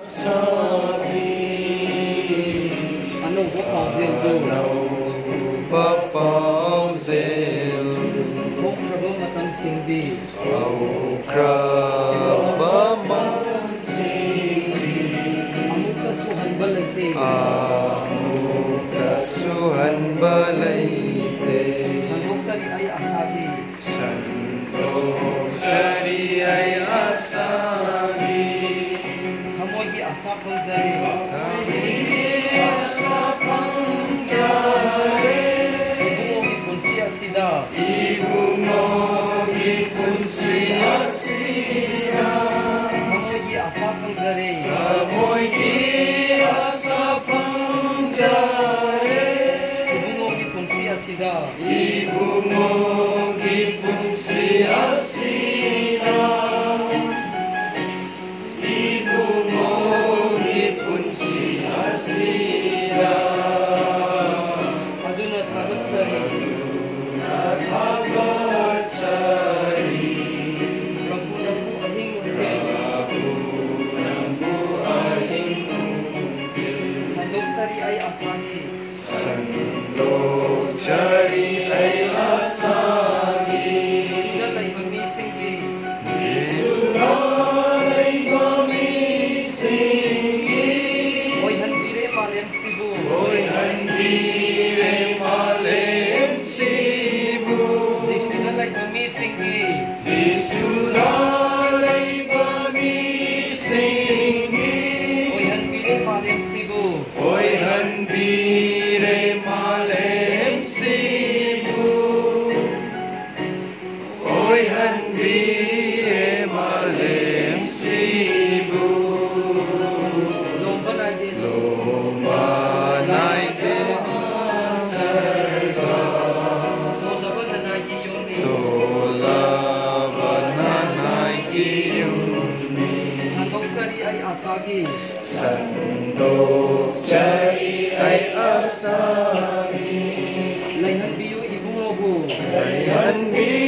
Ano ko pauzel do? Papauzel. Kung Prabhu matang sindi. Kraba Amuk kasuhan balay Amuk kasuhan balay Sandok sari ay asagi. Sandok sari ay asagi. Kamoy di asapang zari. Ibu mo gipun siya sida. Kamoy di asapang zari. Kamoy di asapang jare. Ibu mo gipun siya sida. Ibu mo gipun siya sida. Ibu mo gipun siya sida. Aduna thagtchaba. Thagtchari. Prabhu namu ahing mungkil. Sandok sari ay asagi. Sandok jari ay asagi. Sudah lay mamisinggi. Jesulalay mamisingi. Oy hanbire malem sibu. Oy hanbire malem sibu. Sudah lay mamisinggi. Jesulalay mamisingi. Oy hanbire malem sibu. Oy hanbire malem sibu. Oy hanbire malem sibu. Lomba na Yesu. Lomanay sarga. Lomba na nagiyoni. Tolabananay iyuni. Sandok sari ay asagi. Sandok jari ay asagi. Layhan biyo ibungobo. Layhan